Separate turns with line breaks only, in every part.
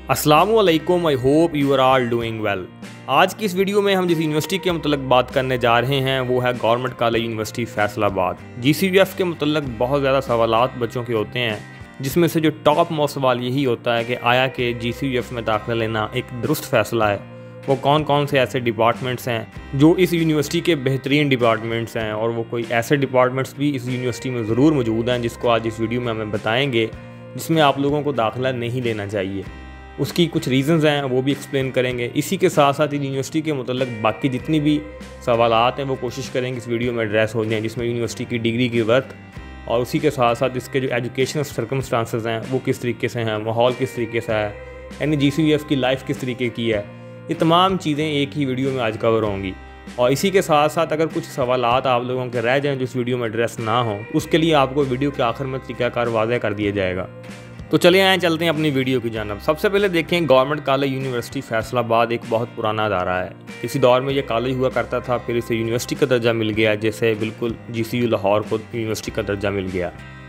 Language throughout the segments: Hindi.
अस्सलामुअलैकुम, I hope you are all doing well. आज की इस वीडियो में हम जिस यूनिवर्सिटी के मतलब बात करने जा रहे हैं वो है government college university Faisalabad. GCUF के मतलब बहुत ज़्यादा सवालात बच्चों के होते हैं, जिसमें से जो टॉप मोस्ट सवाल यही होता है कि आया कि GCUF में दाखिला लेना एक दुरुस्त फ़ैसला है। वो कौन कौन से ऐसे डिपार्टमेंट्स हैं जो इस यूनिवर्सिटी के बेहतरीन डिपार्टमेंट्स हैं, और वो कोई ऐसे डिपार्टमेंट्स भी इस यूनिवर्सिटी में ज़रूर मौजूद हैं जिसको आज इस वीडियो में हमें बताएंगे, जिसमें आप लोगों को दाखिला नहीं लेना चाहिए। उसकी कुछ रीज़न्स हैं वो भी एक्सप्लेन करेंगे। इसी के साथ साथ यूनिवर्सिटी के मतलब बाकी जितनी भी सवालात हैं वो कोशिश करेंगे इस वीडियो में एड्रेस हो जाएँ, जिसमें यूनिवर्सिटी की डिग्री की वर्थ और उसी के साथ साथ इसके जो एजुकेशनल सर्कमस्टांसेस हैं वो किस तरीके से हैं, माहौल किस तरीके से है, यानी GCUF की लाइफ किस तरीके की है। ये तमाम चीज़ें एक ही वीडियो में आज कवर होंगी। और इसी के साथ साथ अगर कुछ सवालात आप लोगों के रह जाएँ जो इस वीडियो में एड्रेस ना हो, उसके लिए आपको वीडियो के आखिर में तरीक़ाकार वाज़ेह कर दिया जाएगा। तो चलिए आए चलते हैं अपनी वीडियो की जानब। सबसे पहले देखें, गवर्नमेंट कॉलेज यूनिवर्सिटी फैसलाबाद एक बहुत पुराना अदारा है। किसी दौर में ये कॉलेज हुआ करता था, फिर इसे यूनिवर्सिटी का दर्जा मिल गया, जैसे बिल्कुल GCU लाहौर को यूनिवर्सिटी का दर्जा मिल गया।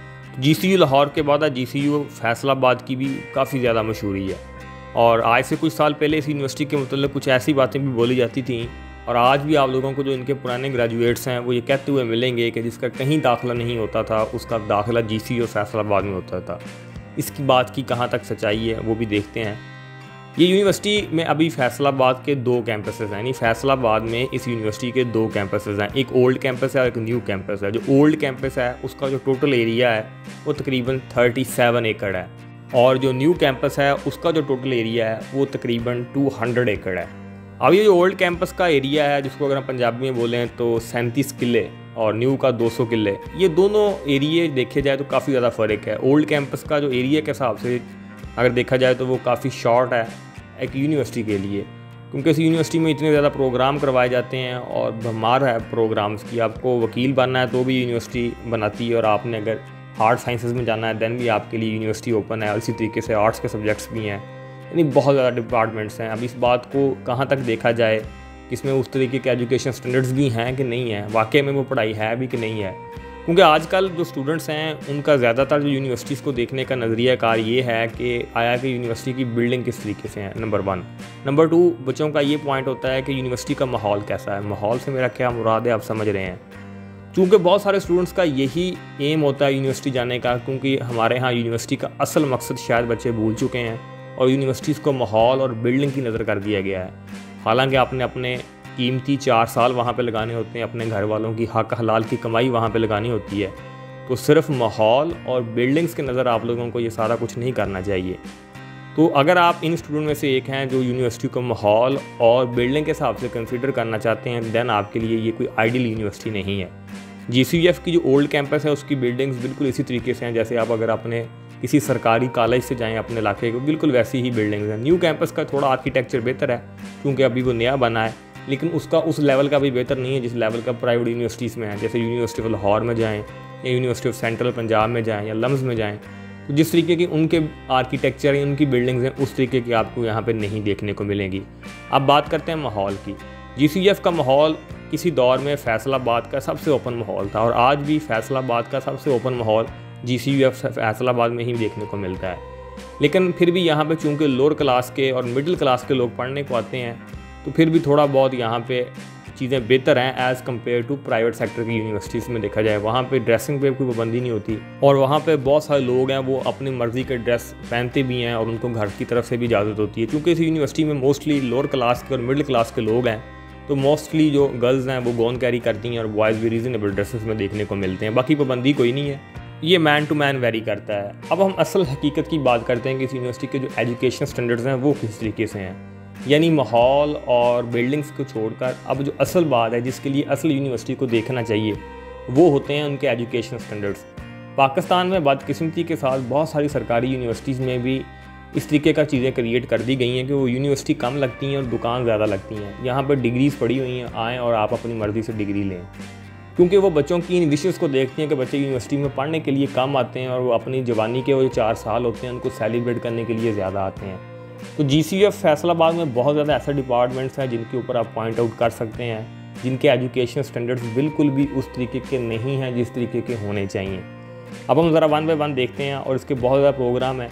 GCU लाहौर के बाद GCU फैसलाबाद की भी काफ़ी ज़्यादा मशहूरी है, और आज से कुछ साल पहले इस यूनिवर्सिटी के मतलब कुछ ऐसी बातें भी बोली जाती थी, और आज भी आप लोगों को जो इनके पुराने ग्रेजुएट्स हैं वो ये कहते हुए मिलेंगे कि जिसका कहीं दाखिला नहीं होता था उसका दाखिला GCU फैसलाबाद में होता था। इसकी बात की कहाँ तक सच्चाई है वो भी देखते हैं। ये यूनिवर्सिटी में अभी फैसलाबाद के 2 कैंपसेस हैं, यानी फैसलाबाद में इस यूनिवर्सिटी के 2 कैंपसेस हैं। एक ओल्ड कैंपस है और एक न्यू कैंपस है। जो ओल्ड कैंपस है उसका जो टोटल एरिया है वो तकरीबन 37 एकड़ है, और जो न्यू कैंपस है उसका जो टोटल एरिया है वो तकरीबन 200 एकड़ है। अब ये जो ओल्ड कैंपस का एरिया है, जिसको अगर हम पंजाबी में बोलें तो 37 किले, और न्यू का 200 किले, ये दोनों एरिए देखे जाए तो काफ़ी ज़्यादा फ़र्क है। ओल्ड कैंपस का जो एरिया के हिसाब से अगर देखा जाए तो वो काफ़ी शॉर्ट है एक यूनिवर्सिटी के लिए, क्योंकि इस यूनिवर्सिटी में इतने ज़्यादा प्रोग्राम करवाए जाते हैं और भरमार है प्रोग्राम्स की। आपको वकील बनना है तो भी यूनिवर्सिटी बनाती है, और आपने अगर आर्ट साइंसेज में जाना है दैन भी आपके लिए यूनिवर्सिटी ओपन है, और इसी तरीके से आर्ट्स के सब्जेक्ट्स भी हैं, यानी बहुत ज़्यादा डिपार्टमेंट्स हैं। अब इस बात को कहाँ तक देखा जाए कि इसमें उस तरीके के एजुकेशन स्टैंडर्ड्स भी हैं कि नहीं है, वाकई में वो पढ़ाई है भी कि नहीं है। क्योंकि आजकल जो स्टूडेंट्स हैं उनका ज़्यादातर जो यूनिवर्सिटीज़ को देखने का नज़रिया कार ये है कि आया कि यूनिवर्सिटी की बिल्डिंग किस तरीके से है, नंबर 1। नंबर 2, बच्चों का ये पॉइंट होता है कि यूनिवर्सिटी का माहौल कैसा है। माहौल से मेरा क्या मुराद है आप समझ रहे हैं। चूँकि बहुत सारे स्टूडेंट्स का यही एम होता है यूनिवर्सिटी जाने का, क्योंकि हमारे यहाँ यूनिवर्सिटी का असल मकसद शायद बच्चे भूल चुके हैं, और यूनिवर्सिटीज़ को माहौल और बिल्डिंग की नज़र कर दिया गया है। हालांकि आपने अपने कीमती 4 साल वहाँ पे लगाने होते हैं, अपने घर वालों की हक हलाल की कमाई वहाँ पे लगानी होती है, तो सिर्फ माहौल और बिल्डिंग्स के नज़र आप लोगों को ये सारा कुछ नहीं करना चाहिए। तो अगर आप इन स्टूडेंट में से एक हैं जो यूनिवर्सिटी को माहौल और बिल्डिंग के हिसाब से कंसिडर करना चाहते हैं, दैन आपके लिए ये कोई आइडियल यूनिवर्सिटी नहीं है। GCUF की जो ओल्ड कैंपस है उसकी बिल्डिंग्स बिल्कुल इसी तरीके से हैं जैसे आप अगर अपने किसी सरकारी कॉलेज से जाएं अपने इलाके को, बिल्कुल वैसी ही बिल्डिंग्स हैं। न्यू कैंपस का थोड़ा आर्किटेक्चर बेहतर है क्योंकि अभी वो नया बना है, लेकिन उसका उस लेवल का भी बेहतर नहीं है जिस लेवल का प्राइवेट यूनिवर्सिटीज़ में है। जैसे यूनिवर्सिटी ऑफ लाहौर में जाएँ या यूनिवर्सिटी ऑफ सेंट्रल पंजाब में जाएँ या लम्स में जाएँ, तो जिस तरीके की उनके आर्किटेक्चर या उनकी बिल्डिंग्स हैं उस तरीके की आपको यहाँ पर नहीं देखने को मिलेंगी। अब बात करते हैं माहौल की। GCUF का माहौल किसी दौर में फैसलाबाद का सबसे ओपन माहौल था, और आज भी फैसलाबाद का सबसे ओपन माहौल GCUF फैसलाबाद में ही देखने को मिलता है। लेकिन फिर भी यहाँ पे चूँकि लोअर क्लास के और मिडिल क्लास के लोग पढ़ने को आते हैं, तो फिर भी थोड़ा बहुत यहाँ पे चीज़ें बेहतर हैं as compare to private sector की यूनिवर्सिटीज़ में देखा जाए। वहाँ पे ड्रेसिंग पे कोई पाबंदी नहीं होती, और वहाँ पे बहुत सारे लोग हैं वो अपनी मर्ज़ी के ड्रेस पहनते भी हैं, और उनको घर की तरफ से भी इजाज़त होती है। क्योंकि इस यूनिवर्सिटी में मोस्टली लोअर क्लास के और मिडिल क्लास के लोग हैं, तो मोस्टली जो गर्ल्स हैं वो गॉन कैरी करती हैं, और बॉयज़ भी रीज़नेबल ड्रेसेस में देखने को मिलते हैं। बाकी पाबंदी कोई नहीं है, ये मैन टू मैन वेरी करता है। अब हम असल हकीकत की बात करते हैं कि इस यूनिवर्सिटी के जो एजुकेशन स्टैंडर्ड्स हैं वो किस तरीके से हैं, यानी माहौल और बिल्डिंग्स को छोड़कर अब जो असल बात है जिसके लिए असल यूनिवर्सिटी को देखना चाहिए वो होते हैं उनके एजुकेशन स्टैंडर्ड्स। पाकिस्तान में बदकिस्मती के साथ बहुत सारी सरकारी यूनिवर्सिटीज़ में भी इस तरीके का चीज़ें क्रिएट कर दी गई हैं कि वो यूनिवर्सिटी कम लगती हैं और दुकान ज़्यादा लगती हैं। यहाँ पर डिग्रीज़ पड़ी हुई हैं, आएँ और आप अपनी मर्ज़ी से डिग्री लें, क्योंकि वो बच्चों की इन विशेज़ को देखती हैं कि बच्चे यूनिवर्सिटी में पढ़ने के लिए कम आते हैं, और वो अपनी जवानी के वो 4 साल होते हैं उनको सेलिब्रेट करने के लिए ज़्यादा आते हैं। तो GCUF फैसलाबाद में बहुत ज़्यादा ऐसे डिपार्टमेंट्स हैं जिनके ऊपर आप पॉइंट आउट कर सकते हैं, जिनके एजुकेशन स्टैंडर्ड्स बिल्कुल भी उस तरीके के नहीं हैं जिस तरीके के होने चाहिए। अब हम ज़रा 1 बाय 1 देखते हैं, और इसके बहुत ज़्यादा प्रोग्राम हैं।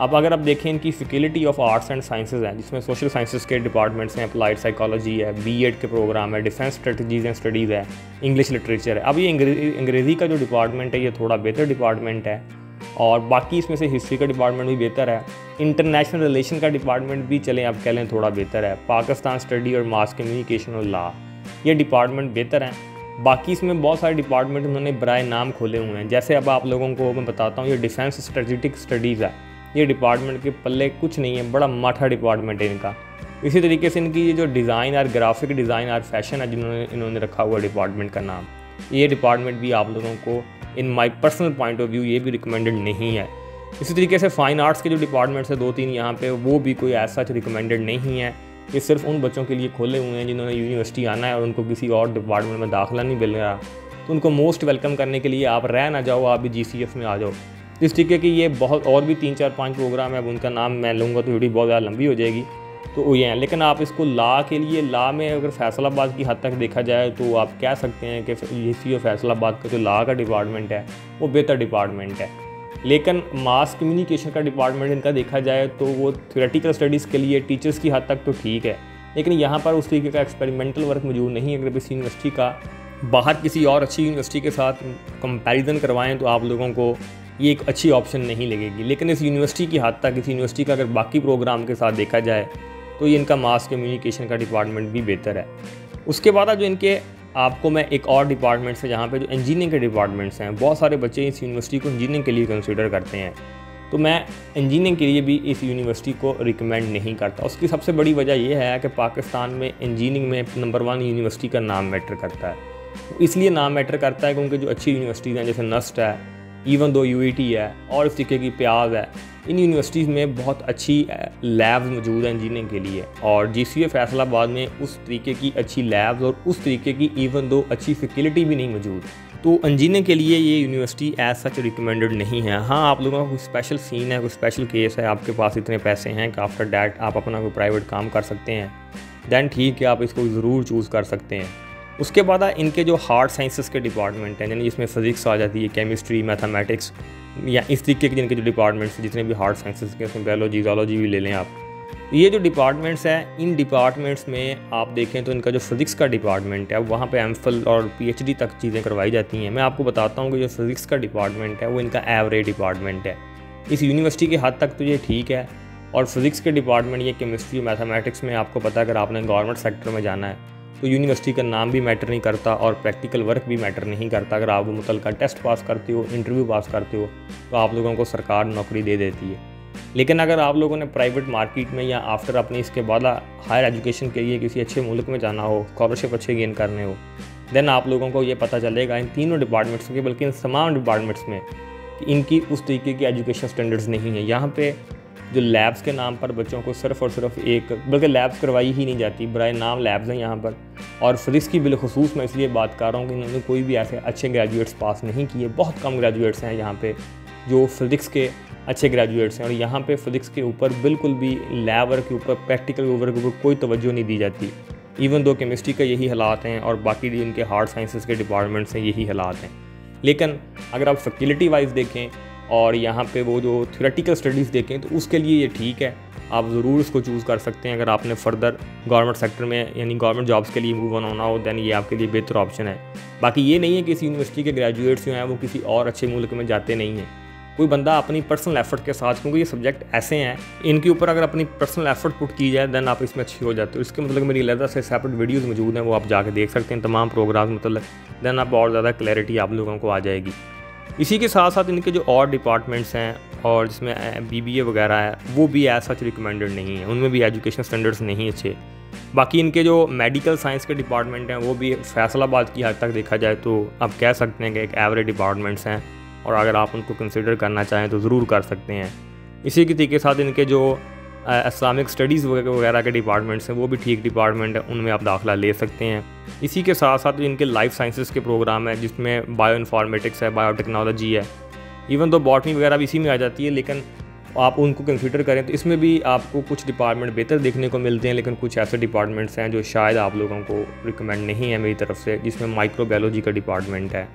अब अगर आप देखें इनकी faculty of arts and sciences हैं, जिसमें सोशल साइंसेज के डिपार्टमेंट्स हैं, अप्लाइड साइकोलॉजी है, बीएड के प्रोग्राम है, डिफेंस स्ट्रेटजीज़ एंड स्टडीज़ है, इंग्लिश लिटरेचर है। अब ये अंग्रेज़ी का जो डिपार्टमेंट है ये थोड़ा बेहतर डिपार्टमेंट है, और बाकी इसमें से हिस्ट्री का डिपार्टमेंट भी बेहतर है। इंटरनेशनल रिलेशन का डिपार्टमेंट भी चलें आप कह लें थोड़ा बेहतर है। पाकिस्तान स्टडी और मास कम्युनिकेशन और लॉ, ये डिपार्टमेंट बेहतर हैं। बाकी इसमें बहुत सारे डिपार्टमेंट उन्होंने बराए नाम खोले हुए हैं। जैसे अब आप लोगों को मैं बताता हूँ, ये डिफेंस स्ट्रेटेजिक स्टडीज़ है, ये डिपार्टमेंट के पल्ले कुछ नहीं है, बड़ा माठा डिपार्टमेंट है इनका। इसी तरीके से इनकी ये जो डिज़ाइन और ग्राफिक डिज़ाइन और फैशन है जिन्होंने इन्होंने रखा हुआ डिपार्टमेंट का नाम, ये डिपार्टमेंट भी आप लोगों को in my personal point of view ये भी रिकमेंडेड नहीं है। इसी तरीके से फ़ाइन आर्ट्स के जो डिपार्टमेंट्स है 2-3 यहाँ पे, वो भी कोई ऐसा रिकमेंडेड नहीं है। ये सिर्फ उन बच्चों के लिए खोले हुए हैं जिन्होंने यूनिवर्सिटी आना है और उनको किसी और डिपार्टमेंट में दाखिला नहीं मिल रहा, तो उनको मोस्ट वेलकम करने के लिए आप रह ना जाओ, आप भी GCF में आ जाओ। इस तरीके की ये बहुत और भी 3-4-5 प्रोग्राम है, अब उनका नाम मैं लूँगा तो वीडियो बहुत ज़्यादा लंबी हो जाएगी, तो वो ये हैं। लेकिन आप इसको लॉ के लिए, लॉ में अगर फैसलाबाद की हद तक देखा जाए तो आप कह सकते हैं कि GCF फैसलाबाद का जो लॉ का डिपार्टमेंट है वो बेहतर डिपार्टमेंट है। लेकिन मास कम्युनिकेशन का डिपार्टमेंट इनका देखा जाए तो वो थ्योरेटिकल स्टडीज़ के लिए टीचर्स की हद तक तो ठीक है, लेकिन यहाँ पर उस तरीके का एक्सपेरिमेंटल वर्क मौजूद नहीं है। अगर इस यूनिवर्सिटी का बाहर किसी और अच्छी यूनिवर्सिटी के साथ कंपैरिजन करवाएं तो आप लोगों को ये एक अच्छी ऑप्शन नहीं लगेगी। लेकिन इस यूनिवर्सिटी की हद तक, इस यूनिवर्सिटी का अगर बाकी प्रोग्राम के साथ देखा जाए तो ये इनका मास कम्युनिकेशन का डिपार्टमेंट भी बेहतर है। उसके बाद जो इनके आपको मैं एक और डिपार्टमेंट से, जहाँ पे जो इंजीनियरिंग के डिपार्टमेंट्स हैं, बहुत सारे बच्चे इस यूनिवर्सिटी को इंजीनियरिंग के लिए कंसिडर करते हैं, तो मैं इंजीनियरिंग के लिए भी इस यूनिवर्सिटी को रिकमेंड नहीं करता। उसकी सबसे बड़ी वजह यह है कि पाकिस्तान में इंजीनियरिंग में नंबर 1 यूनिवर्सिटी का नाम मैटर करता है। इसलिए नाम मैटर करता है क्योंकि जो अच्छी यूनिवर्सिटीज़ हैं जैसे नस्ट है, इवन दो UET है और इस तरीके की प्याज है, इन यूनिवर्सिटीज़ में बहुत अच्छी लैब्स मौजूद हैं इंजीनियरिंग के लिए, और GCF फैसलाबाद में उस तरीके की अच्छी लैब्स और उस तरीके की इवन दो अच्छी फैकल्टी भी नहीं मौजूद। तो इंजीनियरिंग के लिए ये यूनिवर्सिटी एज सच रिकमेंडेड नहीं है। हाँ, आप लोगों का कोई स्पेशल सीन है, कोई स्पेशल केस है, आपके पास इतने पैसे हैं कि आफ्टर डैट आप अपना कोई प्राइवेट काम कर सकते हैं, दैन ठीक है, आप इसको ज़रूर चूज़ कर सकते हैं। उसके बाद इनके जो हार्ड साइंसेस के डिपार्टमेंट हैं, यानी जिसमें फिज़िक्स आ जाती है, केमिस्ट्री, मैथमेटिक्स या इस तरीके के जिनके जो डिपार्टमेंट्स जितने भी हार्ड साइंसेस के, उसमें बायोलॉजी, ज़ूलॉजी भी ले लें आप, ये जो डिपार्टमेंट्स हैं, इन डिपार्टमेंट्स में आप देखें तो इनका जो फिज़िक्स का डिपार्टमेंट है वहाँ पे MPhil और PhD तक चीज़ें करवाई जाती हैं। मैं आपको बताता हूँ कि जो फिज़िक्स का डिपार्टमेंट है वो इनका एवरेज डिपार्टमेंट है। इस यूनिवर्सिटी की हद तक तो ये ठीक है, और फिज़िक्स के डिपार्टमेंट ये केमिस्ट्री, मैथमेटिक्स में आपको पता है अगर आपने गवर्नमेंट सेक्टर में जाना है तो यूनिवर्सिटी का नाम भी मैटर नहीं करता और प्रैक्टिकल वर्क भी मैटर नहीं करता। अगर आप मुतल्लिका टेस्ट पास करते हो, इंटरव्यू पास करते हो, तो आप लोगों को सरकार नौकरी दे देती है। लेकिन अगर आप लोगों ने प्राइवेट मार्केट में या आफ्टर अपनी इसके बाद हायर एजुकेशन के लिए किसी अच्छे मुल्क में जाना हो, स्कॉलरशिप अच्छे गेन करने हो, देन आप लोगों को ये पता चलेगा इन तीनों डिपार्टमेंट्स के, बल्कि इन तमाम डिपार्टमेंट्स में, कि इनकी उस तरीके की एजुकेशन स्टैंडर्ड्स नहीं है। यहाँ पे जो लैब्स के नाम पर बच्चों को सिर्फ और सिर्फ एक, बल्कि लैब्स करवाई ही नहीं जाती, बराए नाम लैब्स हैं यहाँ पर। और फिज़िक्स की बिलखुसूस मैं इसलिए बात कर रहा हूँ कि इन्होंने कोई भी ऐसे अच्छे ग्रेजुएट्स पास नहीं किए। बहुत कम ग्रेजुएट्स हैं यहाँ पे जो फिज़िक्स के अच्छे ग्रेजुएट्स हैं, और यहाँ पे फिज़िक्स के ऊपर बिल्कुल भी लैब वर्क के ऊपर, प्रैक्टिकल वर्क के ऊपर कोई तवज्जो नहीं दी जाती। इवन दो केमिस्ट्री का यही हालात हैं और बाकी इनके हार्ड साइंसेस के डिपार्टमेंट्स हैं, यही हालात हैं। लेकिन अगर आप फैकल्टी वाइज देखें और यहाँ पे वो जो थ्योरेटिकल स्टडीज़ देखें तो उसके लिए ये ठीक है, आप ज़रूर इसको चूज़ कर सकते हैं। अगर आपने फर्दर गवर्नमेंट सेक्टर में यानी गवर्नमेंट जॉब्स के लिए मूव ऑन होना हो, दैन ये आपके लिए बेहतर ऑप्शन है। बाकी ये नहीं है कि इस यूनिवर्सिटी के ग्रेजुएट्स जो हैं वो किसी और अच्छे मुल्क में जाते नहीं हैं। कोई बंदा अपनी पर्सनल एफर्ट के साथ, क्योंकि ये सब्जेक्ट ऐसे हैं इनके ऊपर अगर अपनी पर्सनल एफर्ट पुट की जाए दैन आप इसमें अच्छे हो जाते हो। इसके मतलब मेरी अलग से सेपरेट वीडियोज़ मौजूद हैं, वो आप जाके देख सकते हैं तमाम प्रोग्राम, मतलब दैन आप और ज़्यादा क्लैरिटी आप लोगों को आ जाएगी। इसी के साथ साथ इनके जो और डिपार्टमेंट्स हैं और जिसमें BBA वगैरह है वो भी एज सच रिकमेंडेड नहीं है, उनमें भी एजुकेशन स्टैंडर्ड्स नहीं अच्छे। बाकी इनके जो मेडिकल साइंस के डिपार्टमेंट हैं वो भी फैसलाबाद की हद तक देखा जाए तो आप कह सकते हैं कि एक एवरेज डिपार्टमेंट्स हैं, और अगर आप उनको कंसिडर करना चाहें तो ज़रूर कर सकते हैं। इसी के तरीके साथ इनके जो इस्लामिक स्टडीज़ वगैरह के डिपार्टमेंट्स हैं वो भी ठीक डिपार्टमेंट है, उनमें आप दाखिला ले सकते हैं। इसी के साथ साथ इनके लाइफ साइंसेस के प्रोग्राम है जिसमें बायो इन्फॉर्मेटिक्स है, बायोटेक्नोलॉजी है, इवन तो बॉटनी वगैरह भी इसी में आ जाती है। लेकिन आप उनको कंसिडर करें तो इसमें भी आपको कुछ डिपार्टमेंट बेहतर देखने को मिलते हैं, लेकिन कुछ ऐसे डिपार्टमेंट्स हैं जो शायद आप लोगों को रिकमेंड नहीं है मेरी तरफ से, जिसमें माइक्रोबायोलॉजी का डिपार्टमेंट है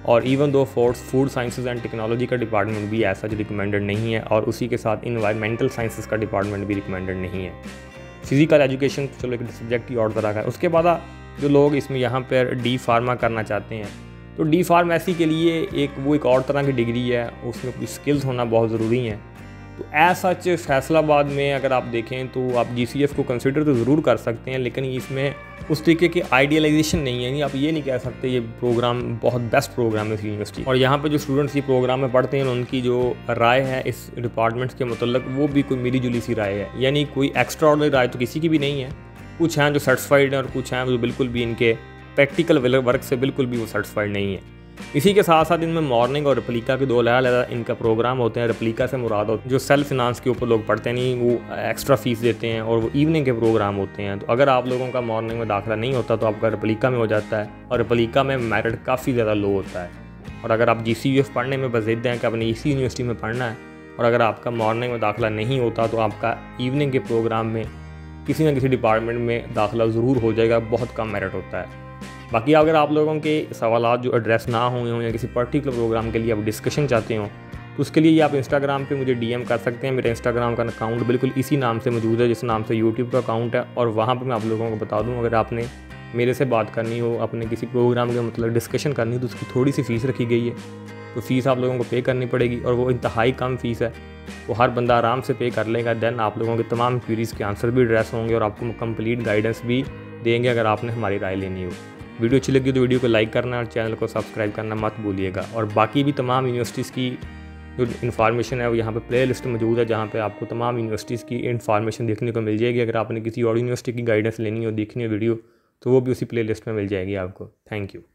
और even though food sciences and technology का डिपार्टमेंट भी ऐसा जो रिकमेंडेड नहीं है, और उसी के साथ इन्वायरमेंटल साइंसेज का डिपार्टमेंट भी रिकमेंडेड नहीं है। फिजिकल एजुकेशन चलो एक सब्जेक्ट ही और तरह का है। उसके बाद जो लोग इसमें यहाँ पर डी फार्मा करना चाहते हैं, तो डी फार्मेसी के लिए एक और तरह की डिग्री है, उसमें कुछ स्किल्स होना बहुत ज़रूरी हैं। तो ऐसा फैसलाबाद में अगर आप देखें तो आप GCF को कंसिडर तो ज़रूर कर सकते हैं, लेकिन इसमें उस तरीके की आइडियलाइजेशन नहीं है। यानी आप ये नहीं कह सकते ये प्रोग्राम बहुत बेस्ट प्रोग्राम है इस यूनिवर्सिटी। और यहाँ पे जो स्टूडेंट्स ये प्रोग्राम में पढ़ते हैं उनकी जो राय है इस डिपार्टमेंट्स के मतलब वो भी कोई मिली जुली सी राय है, यानी कोई एक्स्ट्रा ऑर्डिनरी राय तो किसी की भी नहीं है। कुछ हैं जो सेटिस्फाइड हैं और कुछ हैं जो बिल्कुल भी इनके प्रैक्टिकल वर्क से बिल्कुल भी वो सेटिस्फाइड नहीं है। इसी के साथ साथ इनमें मॉर्निंग और रेप्लिका के 2 अलग इनका प्रोग्राम होते हैं। रेप्लिका से मुराद होते हैं जो सेल्फ फिनांस के ऊपर लोग पढ़ते नहीं, वो एक्स्ट्रा फीस देते हैं, और वो इवनिंग के प्रोग्राम होते हैं। तो अगर आप लोगों का मॉर्निंग में दाखिला नहीं होता तो आपका रेप्लिका में हो जाता है, और रेप्लिका में मेरिट काफ़ी ज़्यादा लो होता है। और अगर आप GCUF पढ़ने में बज़िद्द हैं कि आपने इसी यूनिवर्सिटी में पढ़ना है, और अगर आपका मॉर्निंग में दाखिला नहीं होता तो आपका इवनिंग के प्रोग्राम में किसी न किसी डिपार्टमेंट में दाखिला ज़रूर हो जाएगा, बहुत कम मेरिट होता है। बाकी अगर आप लोगों के सवालात जो एड्रेस ना हुए हों या किसी पर्टिकुलर प्रोग्राम के लिए आप डिस्कशन चाहते हो तो उसके लिए आप इंस्टाग्राम पे मुझे DM कर सकते हैं। मेरा इंस्टाग्राम का अकाउंट बिल्कुल इसी नाम से मौजूद है जिस नाम से यूट्यूब का अकाउंट है, और वहाँ पे मैं आप लोगों को बता दूँ अगर आपने मेरे से बात करनी हो, अपने किसी प्रोग्राम के मतलब डिस्कशन करनी हो तो उसकी थोड़ी सी फ़ीस रखी गई है। तो फ़ीस आप लोगों को पे करनी पड़ेगी, और वो इंतहाई कम फ़ीस है, वो हर बंदा आराम से पे कर लेगा। देन आप लोगों के तमाम क्वेरीज़ के आंसर भी एड्रेस होंगे और आपको कंप्लीट गाइडेंस भी देंगे अगर आपने हमारी राय लेनी हो। वीडियो अच्छी लगी तो वीडियो को लाइक करना और चैनल को सब्सक्राइब करना मत भूलिएगा। और बाकी भी तमाम यूनिवर्सिटीज़ की जो इन्फॉर्मेशन है वो यहाँ पे प्ले लिस्ट मौजूद है, जहाँ पे आपको तमाम यूनिवर्सिटीज़ की इन्फॉर्मेशन देखने को मिल जाएगी। अगर आपने किसी और यूनिवर्सिटी की गाइडेंस लेनी हो, देखनी हो वीडियो, तो वो भी उसी प्ले लिस्ट में मिल जाएगी आपको। Thank you.